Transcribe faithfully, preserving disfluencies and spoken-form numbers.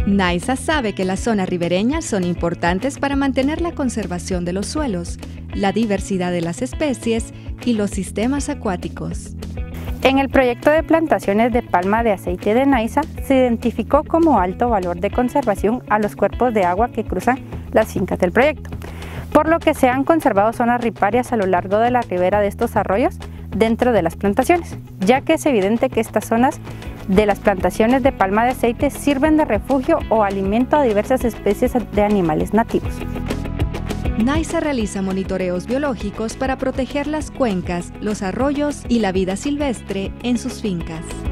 NAISA sabe que las zonas ribereñas son importantes para mantener la conservación de los suelos, la diversidad de las especies y los sistemas acuáticos. En el proyecto de plantaciones de palma de aceite de NAISA se identificó como alto valor de conservación a los cuerpos de agua que cruzan las fincas del proyecto, por lo que se han conservado zonas riparias a lo largo de la ribera de estos arroyos dentro de las plantaciones, ya que es evidente que estas zonas de las plantaciones de palma de aceite sirven de refugio o alimento a diversas especies de animales nativos. NAISA realiza monitoreos biológicos para proteger las cuencas, los arroyos y la vida silvestre en sus fincas.